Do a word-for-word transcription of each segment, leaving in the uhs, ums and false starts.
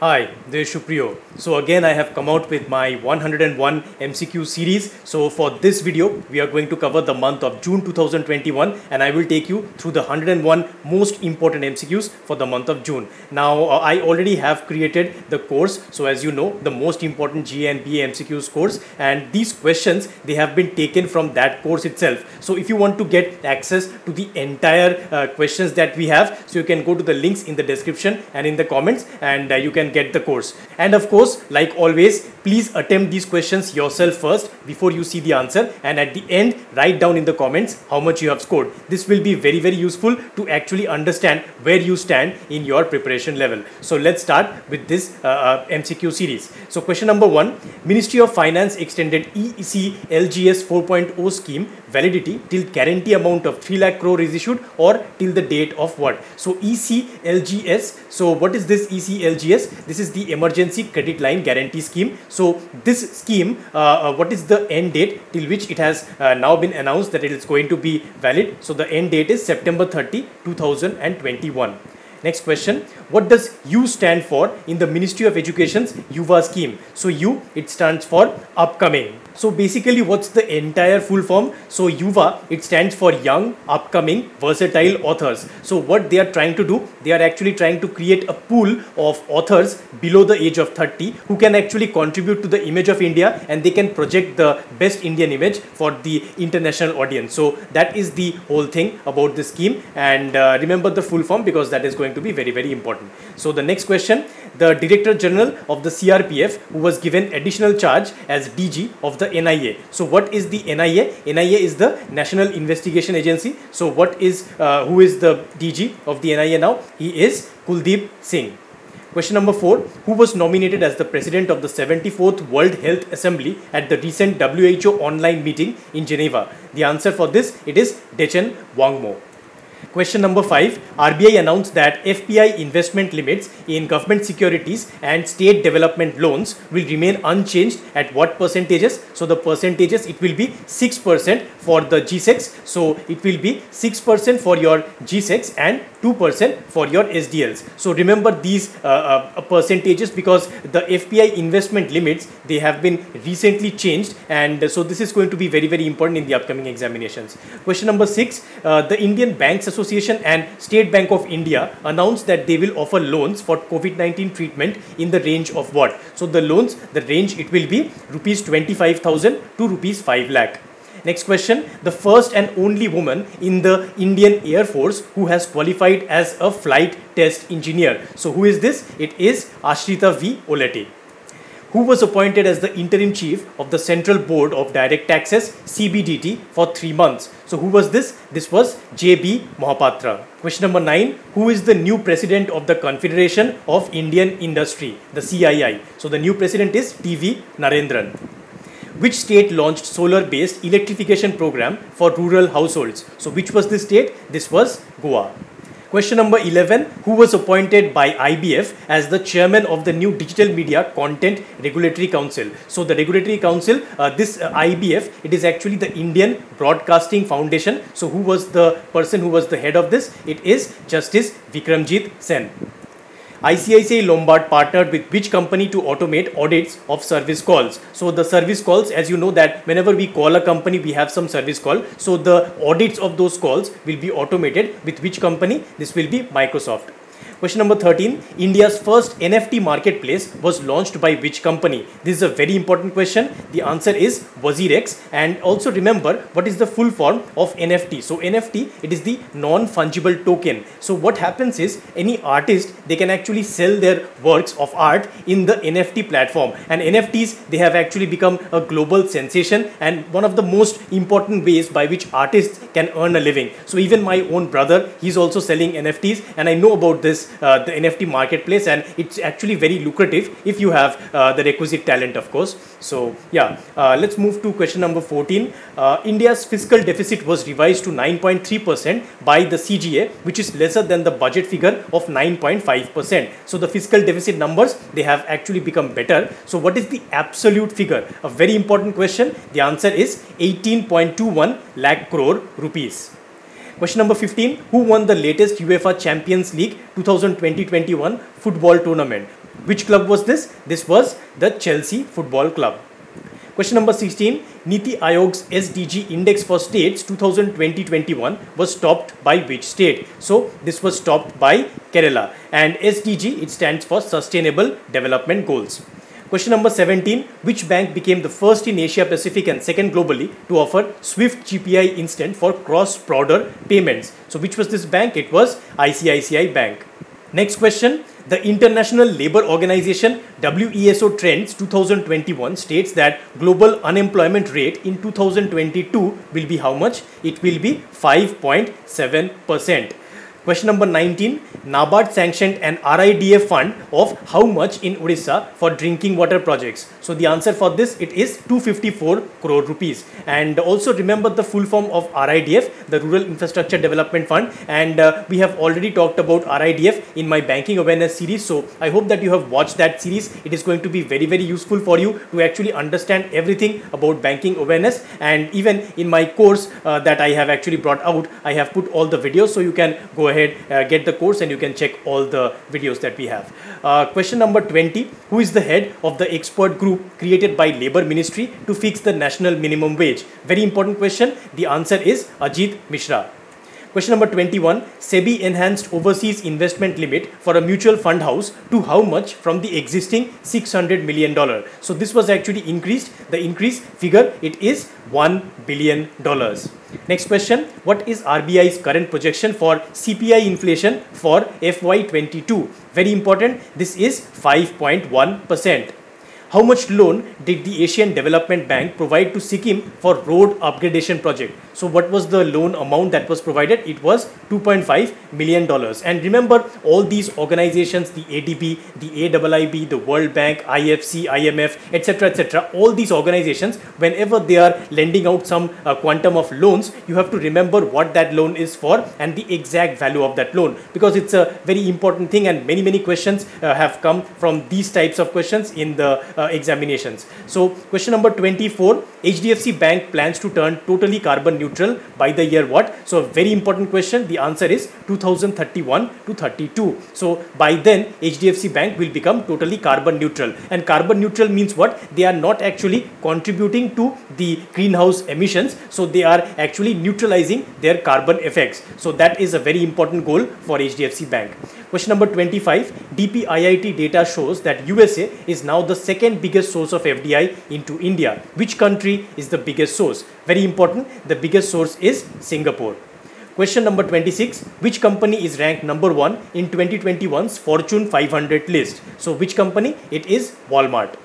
Hi, this is Shupriyo. So again I have come out with my one hundred one M C Q series. So for this video we are going to cover the month of June two thousand twenty-one and I will take you through the one hundred one most important M C Qs for the month of June. Now uh, I already have created the course. So as you know, the most important G A and B A M C Qs course, and these questions, they have been taken from that course itself. So if you want to get access to the entire uh, questions that we have, so you can go to the links in the description and in the comments, and uh, you can get the course. And of course, like always, please attempt these questions yourself first before you see the answer, and at the end write down in the comments how much you have scored. This will be very very useful to actually understand where you stand in your preparation level. So let's start with this uh, uh, M C Q series. So question number one: Ministry of Finance extended E C L G S four point oh scheme validity till guarantee amount of three lakh crore is issued, or till the date of what? So E C L G S, so what is this E C L G S? This is the Emergency Credit Line Guarantee Scheme. So this scheme, uh, uh, what is the end date till which it has uh, now been announced that it is going to be valid? So the end date is September thirtieth two thousand twenty-one. Next question: what does U stand for in the Ministry of Education's YUVA scheme? So U, it stands for upcoming. So basically, what's the entire full form? So YUVA, it stands for Young, Upcoming, Versatile Authors. So what they are trying to do, they are actually trying to create a pool of authors below the age of thirty who can actually contribute to the image of India, and they can project the best Indian image for the international audience. So that is the whole thing about the scheme, and uh, remember the full form because that is going to be very very important. So the next question: the Director General of the C R P F, who was given additional charge as D G of the N I A. So what is the N I A? N I A is the National Investigation Agency. So what is uh, who is the D G of the N I A now? He is Kuldeep Singh. Question number four: who was nominated as the president of the seventy-fourth World Health Assembly at the recent W H O online meeting in Geneva? The answer for this, it is Dechen Wangmo. Question number five: R B I announced that F P I investment limits in government securities and state development loans will remain unchanged at what percentages? So the percentages, it will be six percent for the G SECs. So it will be six percent for your G SECs and two percent for your S D Ls. So remember these uh, uh, percentages because the F P I investment limits, they have been recently changed, and so this is going to be very very important in the upcoming examinations. Question number six: uh, the Indian Banks Association and State Bank of India announced that they will offer loans for COVID nineteen treatment in the range of what? So the loans, the range, it will be rupees twenty-five thousand to rupees five lakh. Next question: the first and only woman in the Indian Air Force who has qualified as a flight test engineer. So who is this? It is Ashrita V. Olete, who was appointed as the interim chief of the Central Board of Direct Taxes C B D T for three months. So who was this? This was J B Mohapatra. Question number nine: who is the new president of the Confederation of Indian Industry, the C I I? So the new president is T V Narendran. Which state launched solar-based electrification program for rural households? So which was this state? This was Goa. Question number eleven: who was appointed by I B F as the chairman of the new Digital Media Content Regulatory Council? So the Regulatory Council, uh, this uh, I B F, it is actually the Indian Broadcasting Foundation. So who was the person who was the head of this? It is Justice Vikramjit Sen. I C I C I Lombard partnered with which company to automate audits of service calls? So the service calls, as you know that whenever we call a company, we have some service call. So the audits of those calls will be automated with which company? This will be Microsoft. Question number thirteen: India's first N F T marketplace was launched by which company? This is a very important question. The answer is WazirX. And also remember, what is the full form of N F T? So N F T, it is the non-fungible token. So what happens is, any artist, they can actually sell their works of art in the N F T platform, and N F Ts, they have actually become a global sensation and one of the most important ways by which artists can earn a living. So even my own brother, he's also selling N F Ts, and I know about this Uh, the N F T marketplace, and it's actually very lucrative if you have uh, the requisite talent, of course. So yeah, uh, let's move to question number fourteen. Uh, India's fiscal deficit was revised to nine point three percent by the C G A, which is lesser than the budget figure of nine point five percent. So the fiscal deficit numbers, they have actually become better. So what is the absolute figure? A very important question. The answer is eighteen point two one lakh crore rupees. Question number fifteen. Who won the latest UEFA Champions League twenty twenty twenty-one football tournament? Which club was this? This was the Chelsea Football Club. Question number sixteen. Niti Aayog's S D G Index for States twenty twenty to twenty-one was topped by which state? So this was topped by Kerala, and S D G, it stands for Sustainable Development Goals. Question number seventeen. Which bank became the first in Asia Pacific and second globally to offer Swift G P I Instant for cross-border payments? So which was this bank? It was I C I C I Bank. Next question. The International Labour Organization W E S O Trends twenty twenty-one states that global unemployment rate in two thousand twenty-two will be how much? It will be five point seven percent. Question number nineteen. NABARD sanctioned an R I D F fund of how much in Odisha for drinking water projects? So the answer for this, it is two hundred fifty-four crore rupees. And also remember the full form of R I D F, the Rural Infrastructure Development Fund. And uh, we have already talked about R I D F in my banking awareness series. So I hope that you have watched that series. It is going to be very, very useful for you to actually understand everything about banking awareness. And even in my course uh, that I have actually brought out, I have put all the videos, so you can go ahead, uh, get the course, and you can check all the videos that we have. Uh, question number twenty. Who is the head of the expert group created by Labour Ministry to fix the national minimum wage? Very important question. The answer is Ajit Mishra. Question number twenty-one. SEBI enhanced overseas investment limit for a mutual fund house to how much from the existing six hundred million dollars? So this was actually increased. The increase figure, it is one billion dollars. Next question. What is R B I's current projection for C P I inflation for F Y twenty-two? Very important. This is five point one percent. How much loan did the Asian Development Bank provide to Sikkim for road upgradation project? So what was the loan amount that was provided? It was two point five million dollars. And remember, all these organizations, the A D B, the A I I B, the World Bank, I F C, I M F, et cetera, et cetera, all these organizations, whenever they are lending out some uh, quantum of loans, you have to remember what that loan is for and the exact value of that loan, because it's a very important thing, and many, many questions uh, have come from these types of questions in the uh, examinations. So question number twenty-four. H D F C Bank plans to turn totally carbon neutral by the year what? So a very important question. The answer is two thousand thirty-one to thirty-two. So by then H D F C Bank will become totally carbon neutral. And carbon neutral means what? They are not actually contributing to the greenhouse emissions. So they are actually neutralizing their carbon effects. So that is a very important goal for H D F C Bank. Question number twenty-five. D P I I T data shows that U S A is now the second biggest source of F D I into India. Which country is the biggest source? Very important. The biggest source is Singapore. Question number twenty-six. Which company is ranked number one in twenty twenty-one's Fortune five hundred list? So which company? It is Walmart.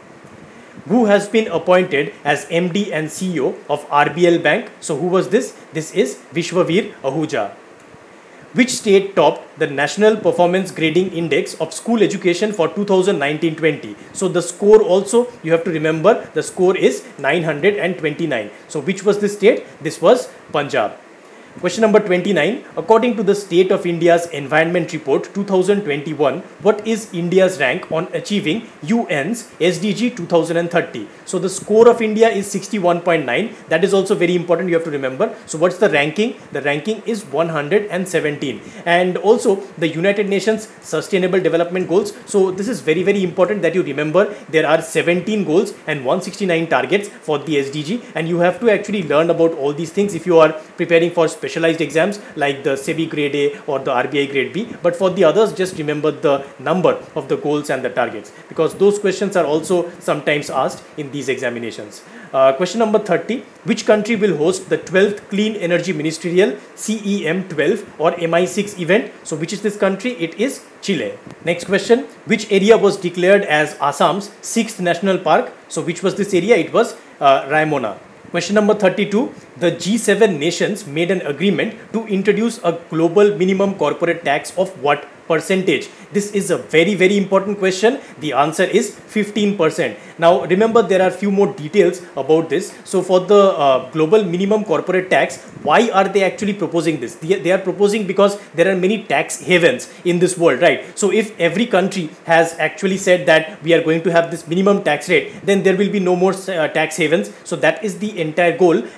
Who has been appointed as M D and C E O of R B L Bank? So who was this? This is Vishwaveer Ahuja. Which state topped the National Performance Grading Index of School Education for two thousand nineteen twenty? So the score also, you have to remember, the score is nine hundred twenty-nine. So which was the state? This was Punjab. Question number twenty-nine. According to the State of India's Environment Report two thousand twenty-one, what is India's rank on achieving U N's S D G two thousand thirty? So the score of India is sixty-one point nine. That is also very important, you have to remember. So what's the ranking? The ranking is one hundred seventeen. And also the United Nations Sustainable Development Goals. So this is very, very important that you remember. There are seventeen goals and one hundred sixty-nine targets for the S D G. And you have to actually learn about all these things if you are preparing for special specialized exams like the SEBI grade A or the R B I grade B. But for the others, just remember the number of the goals and the targets, because those questions are also sometimes asked in these examinations. Uh, question number thirty. Which country will host the twelfth Clean Energy Ministerial C E M twelve or M I six event? So which is this country? It is Chile. Next question. Which area was declared as Assam's sixth national park? So which was this area? It was uh, Raimona. Question number thirty-two. The G seven nations made an agreement to introduce a global minimum corporate tax of what percentage? This is a very, very important question. The answer is fifteen percent. Now remember, there are few more details about this. So for the uh, global minimum corporate tax, why are they actually proposing this? They, they are proposing because there are many tax havens in this world, right? So if every country has actually said that we are going to have this minimum tax rate, then there will be no more uh, tax havens. So that is the entire goal, and this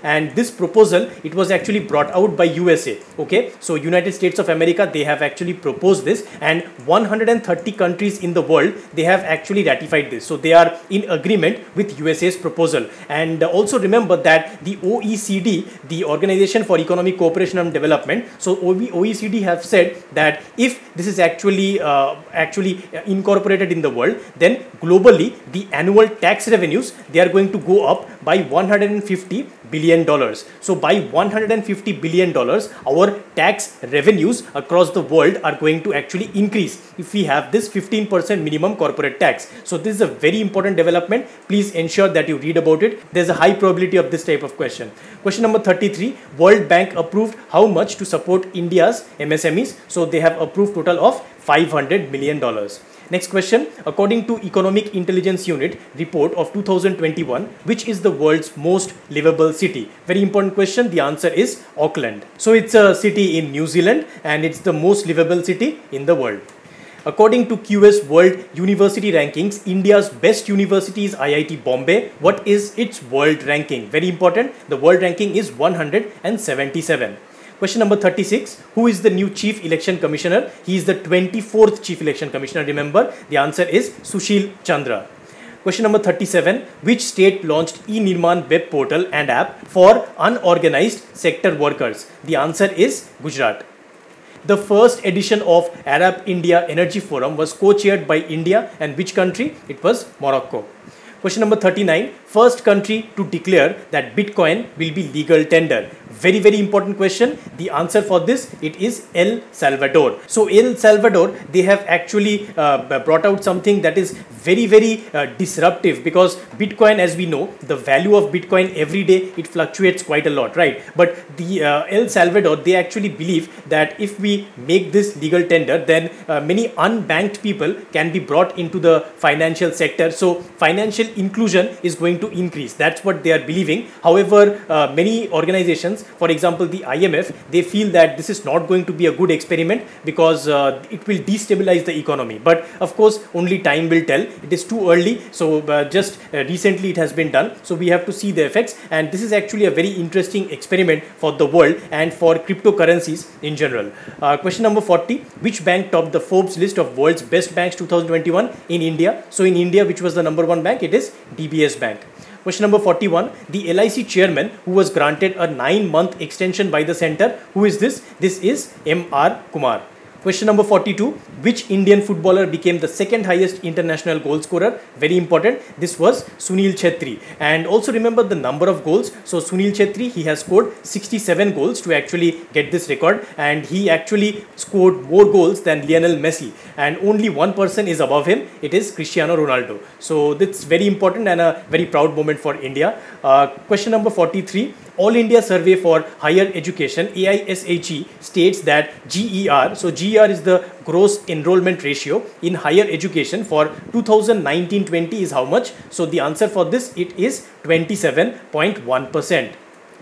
this proposal, it was actually brought out by U S A. Okay, so United States of America, they have actually proposed this, and one hundred thirty countries in the world, they have actually ratified this. So they are in agreement with U S A's proposal. And also remember that the O E C D, the Organization for Economic Cooperation and Development, so O E C D have said that if this is actually uh, actually incorporated in the world, then globally the annual tax revenues, they are going to go up by one hundred fifty billion dollars. So by one hundred fifty billion dollars, our tax revenues across the world are going to actually increase if we have this fifteen percent minimum corporate tax. So this is a very important development. Please ensure that you read about it. There's a high probability of this type of question. Question number thirty-three, World Bank approved how much to support India's M S M Es? So they have approved total of five hundred million dollars. Next question, according to Economic Intelligence Unit report of two thousand twenty-one, which is the world's most livable city? Very important question. The answer is Auckland. So it's a city in New Zealand, and it's the most livable city in the world. According to Q S World University Rankings, India's best university is I I T Bombay. What is its world ranking? Very important. The world ranking is one hundred seventy-seven. Question number thirty-six, who is the new Chief Election Commissioner? He is the twenty-fourth Chief Election Commissioner. Remember, the answer is Sushil Chandra. Question number thirty-seven, which state launched eNirman web portal and app for unorganized sector workers? The answer is Gujarat. The first edition of Arab India Energy Forum was co-chaired by India, and which country? It was Morocco. Question number thirty-nine, first country to declare that Bitcoin will be legal tender. Very, very important question. The answer for this, it is El Salvador. So El Salvador, they have actually uh, brought out something that is very, very uh, disruptive, because Bitcoin, as we know, the value of Bitcoin every day, it fluctuates quite a lot, right? But the uh, El Salvador, they actually believe that if we make this legal tender, then uh, many unbanked people can be brought into the financial sector. So financial inclusion is going to increase. That's what they are believing. However, uh, many organizations, for example, the I M F, they feel that this is not going to be a good experiment, because uh, it will destabilize the economy. But of course, only time will tell. It is too early. So uh, just uh, recently it has been done. So we have to see the effects. And this is actually a very interesting experiment for the world and for cryptocurrencies in general. Uh, question number forty, which bank topped the Forbes list of world's best banks two thousand twenty-one in India? So in India, which was the number one bank? It is D B S Bank. Question number forty-one, the L I C chairman who was granted a nine-month extension by the center, who is this? This is M R Kumar. Question number forty-two, which Indian footballer became the second highest international goal scorer? Very important. This was Sunil Chhetri. And also remember the number of goals. So Sunil Chhetri, he has scored sixty-seven goals to actually get this record, and he actually scored more goals than Lionel Messi, and only one person is above him. It is Cristiano Ronaldo. So that's very important and a very proud moment for India. Uh, question number forty-three, All India Survey for Higher Education, A I S H E, states that G E R, so G E R is the gross enrollment ratio in higher education for two thousand nineteen twenty is how much? So the answer for this, it is twenty-seven point one percent.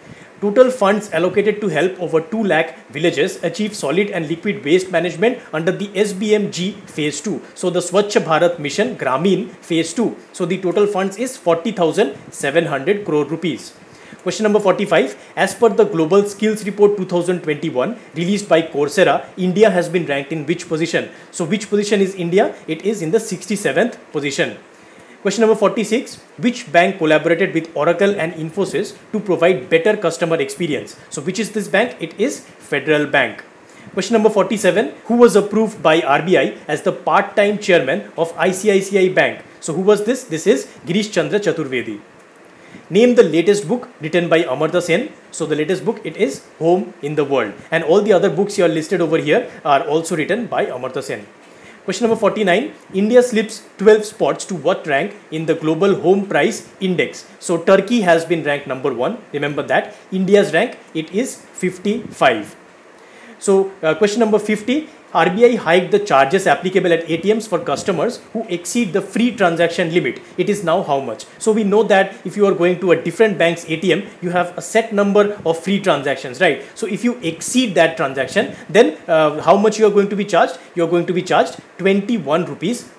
Total funds allocated to help over two lakh villages achieve solid and liquid waste management under the S B M G phase two. So the Swachh Bharat Mission Grameen phase two. So the total funds is forty thousand seven hundred crore rupees. Question number forty-five, as per the Global Skills Report two thousand twenty-one released by Coursera, India has been ranked in which position? So which position is India? It is in the sixty-seventh position. Question number forty-six, which bank collaborated with Oracle and Infosys to provide better customer experience? So which is this bank? It is Federal Bank. Question number forty-seven, who was approved by R B I as the part-time chairman of I C I C I Bank? So who was this? This is Girish Chandra Chaturvedi. Name the latest book written by Amartya Sen. So the latest book, it is Home in the World. And all the other books you are listed over here are also written by Amartya Sen. Question number forty-nine, India slips twelve spots to what rank in the Global Home Price Index? So Turkey has been ranked number one. Remember that. India's rank, it is fifty-five. So uh, question number fifty, R B I hiked the charges applicable at A T Ms for customers who exceed the free transaction limit. It is now how much? So we know that if you are going to a different bank's A T M, you have a set number of free transactions, right? So if you exceed that transaction, then uh, how much you are going to be charged? You are going to be charged twenty-one rupees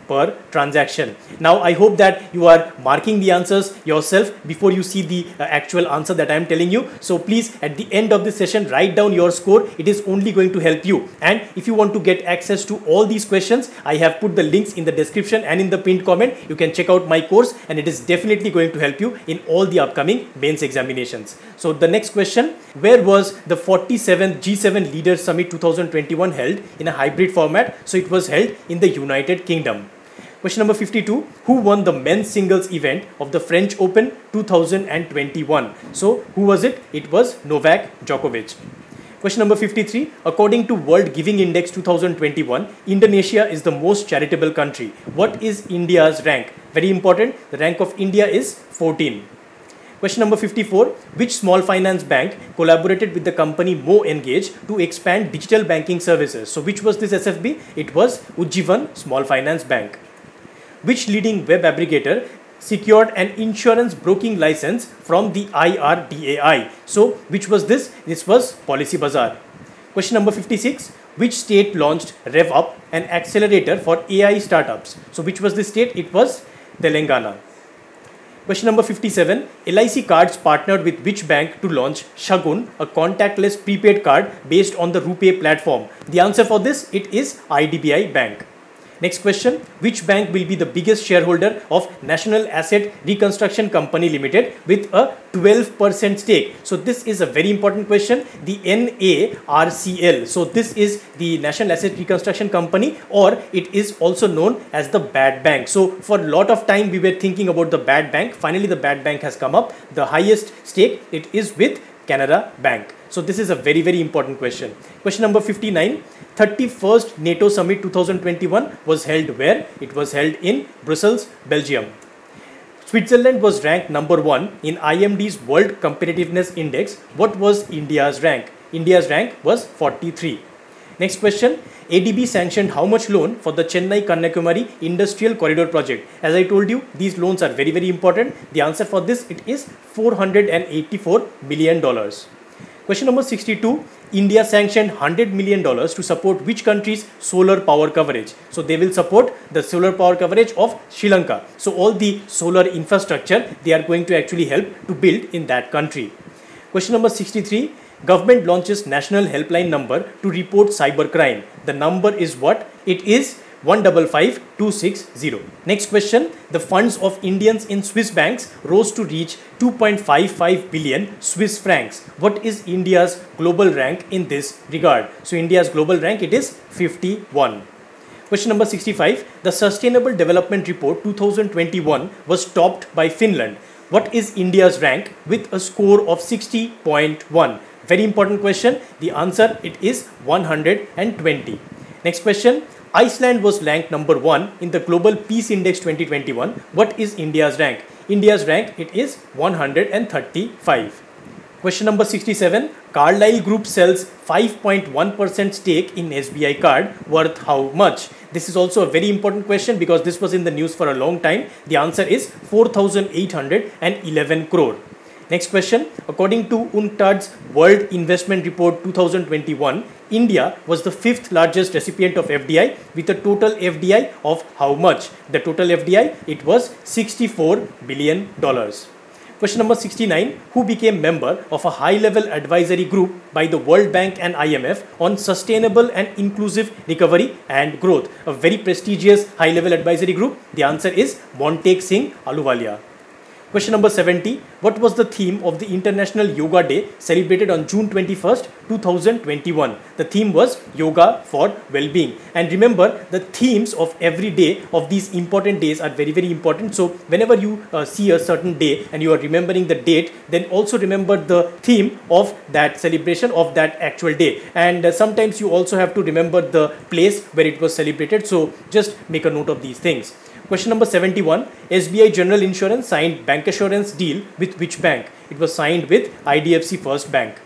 per transaction. Now I hope that you are marking the answers yourself before you see the uh, actual answer that I am telling you. So please, at the end of this session, write down your score. It is only going to help you. And if you want to get access to all these questions, I have put the links in the description and in the pinned comment. You can check out my course, and it is definitely going to help you in all the upcoming mains examinations. So the next question: where was the forty-seventh G seven Leaders Summit twenty twenty-one held in a hybrid format? So it was held in the United Kingdom. Question number fifty-two: who won the men's singles event of the French Open twenty twenty-one? So who was it? It was Novak Djokovic. Question number fifty-three: according to World Giving Index twenty twenty-one, Indonesia is the most charitable country. What is India's rank? Very important. The rank of India is fourteen. Question number fifty-four: which small finance bank collaborated with the company Mo Engage to expand digital banking services? So which was this S F B? It was Ujjivan Small Finance Bank. Which leading web aggregator secured an insurance broking license from the I R D A I? So which was this? This was Policybazaar. Question number fifty-six: which state launched RevUp, an accelerator for A I startups? So which was this state? It was Telangana. Question number fifty-seven: L I C Cards partnered with which bank to launch Shagun, a contactless prepaid card based on the RuPay platform? The answer for this, it is I D B I Bank. Next question: which bank will be the biggest shareholder of National Asset Reconstruction Company Limited with a twelve percent stake? So this is a very important question. The N A R C L. So this is the National Asset Reconstruction Company, or it is also known as the bad bank. So for a lot of time we were thinking about the bad bank. Finally the bad bank has come up. The highest stake, it is with Canara Bank. So this is a very very important question. Question number fifty-nine: thirty-first NATO Summit twenty twenty-one was held where? It was held in Brussels, Belgium. Switzerland was ranked number one in I M D's World Competitiveness Index. What was India's rank? India's rank was forty-three. Next question: A D B sanctioned how much loan for the Chennai Kanyakumari Industrial Corridor project? As I told you, these loans are very very important. The answer for this, it is four hundred eighty-four million dollars. Question number sixty-two: India sanctioned one hundred million dollars to support which country's solar power coverage? So they will support the solar power coverage of Sri Lanka. So all the solar infrastructure they are going to actually help to build in that country. Question number sixty-three: government launches national helpline number to report cybercrime. The number is what? It is one five five two six zero. Next question: the funds of Indians in Swiss banks rose to reach two point five five billion Swiss francs. What is India's global rank in this regard? So India's global rank, it is fifty-one. Question number sixty-five: the Sustainable Development Report twenty twenty-one was topped by Finland. What is India's rank with a score of sixty point one? Very important question. The answer, it is one hundred twenty. Next question: Iceland was ranked number one in the Global Peace Index twenty twenty-one. What is India's rank? India's rank, it is one hundred thirty-five. Question number sixty-seven: Carlyle Group sells five point one percent stake in S B I card worth how much? This is also a very important question because this was in the news for a long time. The answer is four thousand eight hundred eleven crore. Next question: according to UNCTAD's World Investment Report twenty twenty-one, India was the fifth largest recipient of F D I with a total F D I of how much? The total F D I, it was sixty-four billion dollars. Question number sixty-nine: who became member of a high-level advisory group by the World Bank and I M F on sustainable and inclusive recovery and growth? A very prestigious high-level advisory group. The answer is Montek Singh Ahluwalia. Question number seventy: what was the theme of the International Yoga Day celebrated on June twenty-first, twenty twenty-one? The theme was Yoga for Well-being. And remember, the themes of every day of these important days are very very important. So whenever you uh, see a certain day and you are remembering the date, then also remember the theme of that celebration of that actual day. And uh, sometimes you also have to remember the place where it was celebrated. So just make a note of these things. Question number seventy-one: S B I General Insurance signed bancassurance deal with which bank? It was signed with I D F C First Bank.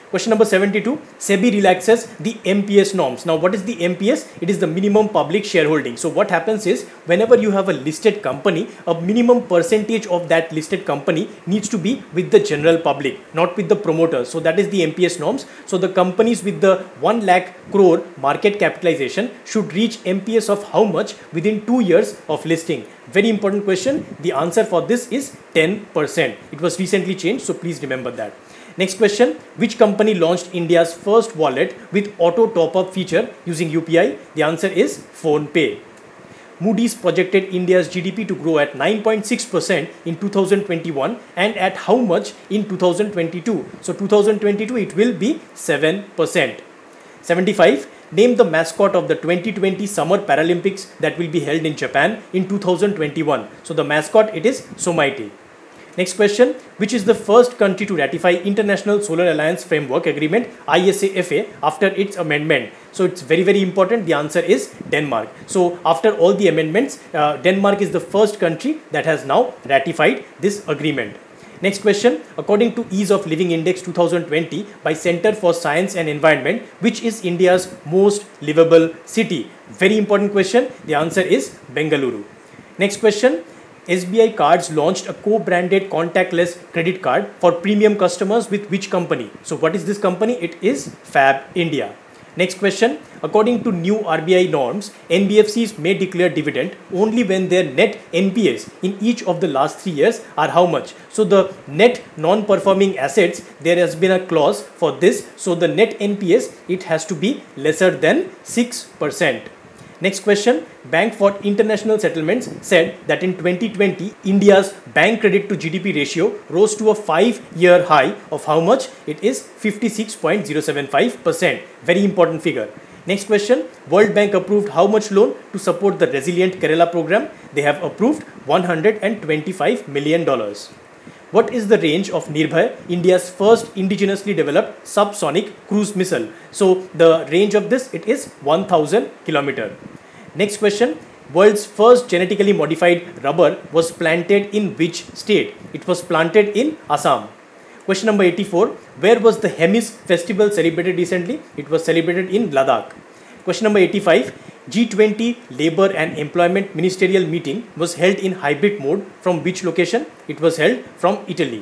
Question number seventy-two, SEBI relaxes the M P S norms. Now, what is the M P S? It is the minimum public shareholding. So what happens is, whenever you have a listed company, a minimum percentage of that listed company needs to be with the general public, not with the promoters. So that is the M P S norms. So the companies with the one lakh crore market capitalization should reach M P S of how much within two years of listing? Very important question. The answer for this is ten percent. It was recently changed, so please remember that. Next question, which company launched India's first wallet with auto top-up feature using U P I? The answer is PhonePe. Moody's projected India's G D P to grow at nine point six percent in two thousand twenty-one and at how much in two thousand twenty-two? So two thousand twenty-two it will be seven percent. seventy-five. Name the mascot of the twenty twenty Summer Paralympics that will be held in Japan in two thousand twenty-one. So the mascot, it is Somaiti. Next question, which is the first country to ratify International Solar Alliance Framework Agreement I S A F A after its amendment? So it's very very important. The answer is Denmark. So after all the amendments, uh, Denmark is the first country that has now ratified this agreement. Next question, according to Ease of Living Index two thousand twenty by Center for Science and Environment, which is India's most livable city? Very important question. The answer is Bengaluru. Next question, S B I Cards launched a co-branded contactless credit card for premium customers with which company? So what is this company? It is Fab India. Next question, according to new R B I norms, N B F Cs may declare dividend only when their net N P S in each of the last three years are how much? So the net non-performing assets, there has been a clause for this. So the net N P S, it has to be lesser than six percent. Next question, Bank for International Settlements said that in twenty twenty, India's bank credit to G D P ratio rose to a five-year high of how much? It is fifty-six point zero seven five percent. Very important figure. Next question, World Bank approved how much loan to support the Resilient Kerala program? They have approved one hundred twenty-five million dollars. What is the range of Nirbhay, India's first indigenously developed subsonic cruise missile? So the range of this, it is one thousand kilometers. Next question, world's first genetically modified rubber was planted in which state? It was planted in Assam. Question number eighty-four, where was the Hemis festival celebrated recently? It was celebrated in Ladakh. Question number eighty-five, G twenty Labour and Employment Ministerial meeting was held in hybrid mode from which location? It was held from Italy.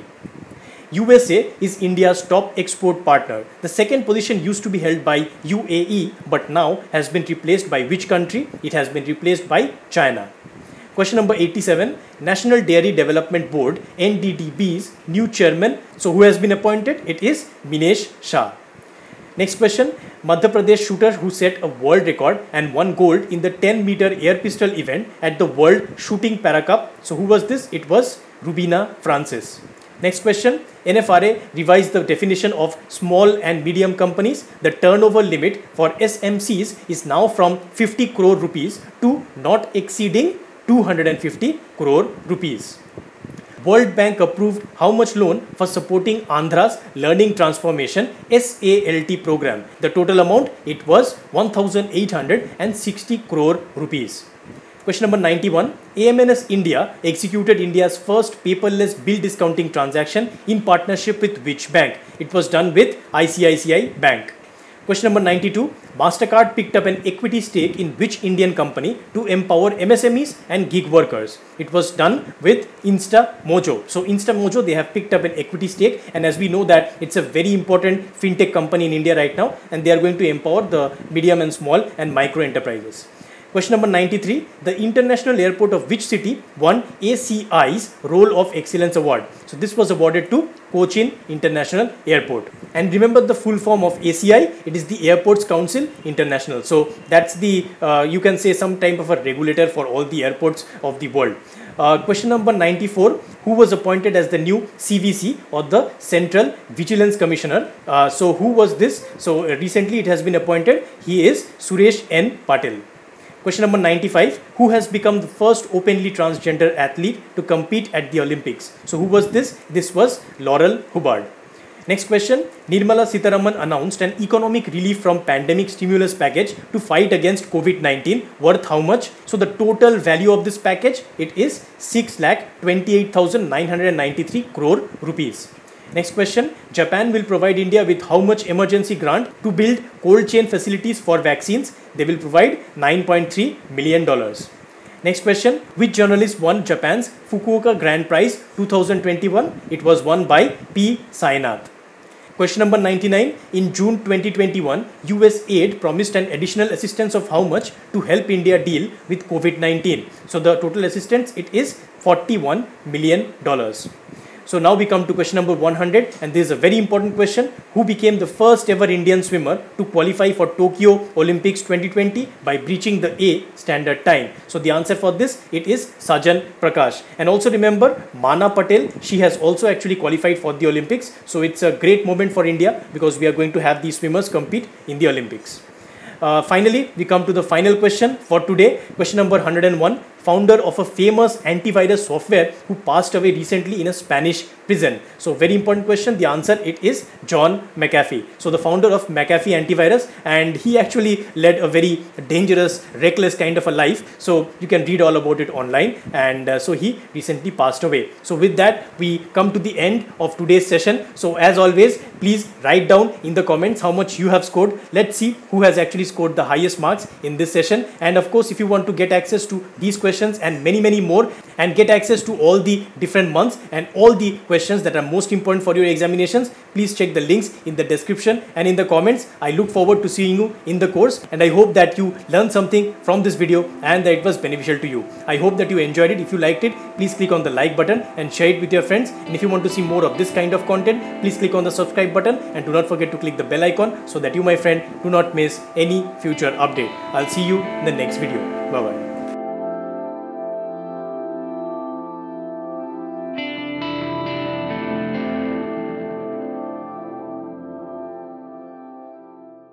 U S A is India's top export partner. The second position used to be held by U A E but now has been replaced by which country? It has been replaced by China. Question number eighty-seven, National Dairy Development Board, N D D B's new chairman. So who has been appointed? It is Minesh Shah. Next question, Madhya Pradesh shooter who set a world record and won gold in the ten meter air pistol event at the World Shooting Para Cup. So who was this? It was Rubina Francis. Next question, N F R A revised the definition of small and medium companies. The turnover limit for S M Cs is now from fifty crore rupees to not exceeding two hundred fifty crore rupees. World Bank approved how much loan for supporting Andhra's Learning Transformation S A L T program? The total amount, it was one thousand eight hundred sixty crore rupees. Question number ninety-one, A M N S India executed India's first paperless bill discounting transaction in partnership with which bank? It was done with I C I C I Bank. Question number ninety-two, MasterCard picked up an equity stake in which Indian company to empower M S M Es and gig workers? It was done with InstaMojo. So InstaMojo, they have picked up an equity stake, and as we know that it's a very important fintech company in India right now, and they are going to empower the medium and small and micro enterprises. Question number ninety-three, the international airport of which city won A C I's Role of Excellence Award? So this was awarded to Cochin International Airport. And remember the full form of A C I, it is the Airports Council International. So that's the, uh, you can say some type of a regulator for all the airports of the world. Uh, question number ninety-four, who was appointed as the new C V C or the Central Vigilance Commissioner? Uh, so who was this? So uh, recently it has been appointed. He is Suresh N. Patil. Question number ninety-five, who has become the first openly transgender athlete to compete at the Olympics? So who was this? This was Laurel Hubbard. Next question, Nirmala Sitharaman announced an economic relief from pandemic stimulus package to fight against COVID nineteen worth how much? So the total value of this package, it is six lakh twenty-eight thousand nine hundred ninety-three crore rupees. Next question, Japan will provide India with how much emergency grant to build cold chain facilities for vaccines? They will provide nine point three million dollars. Next question, which journalist won Japan's Fukuoka Grand Prize twenty twenty-one? It was won by P. Sainath. Question number ninety-nine, in June twenty twenty-one, U S aid promised an additional assistance of how much to help India deal with COVID nineteen? So the total assistance, it is forty-one million dollars. So now we come to question number one hundred, and this is a very important question. Who became the first ever Indian swimmer to qualify for Tokyo Olympics twenty twenty by breaching the A standard time? So the answer for this, it is Sajan Prakash. And also remember, Mana Patel, she has also actually qualified for the Olympics. So it's a great moment for India because we are going to have these swimmers compete in the Olympics. Uh, finally, we come to the final question for today. Question number one hundred one. Founder of a famous antivirus software who passed away recently in a Spanish prison. So very important question. The answer, it is John McAfee. So the founder of McAfee Antivirus, and he actually led a very dangerous, reckless kind of a life. So you can read all about it online. And uh, so he recently passed away. So with that, we come to the end of today's session. So as always, please write down in the comments how much you have scored. Let's see who has actually scored the highest marks in this session. And of course, if you want to get access to these questions and many many more, and get access to all the different months and all the questions that are most important for your examinations, please check the links in the description and in the comments. I look forward to seeing you in the course, and I hope that you learned something from this video and that it was beneficial to you. I hope that you enjoyed it. If you liked it, please click on the like button and share it with your friends. And if you want to see more of this kind of content, please click on the subscribe button, and do not forget to click the bell icon so that you, my friend, do not miss any future update. I'll see you in the next video. Bye bye.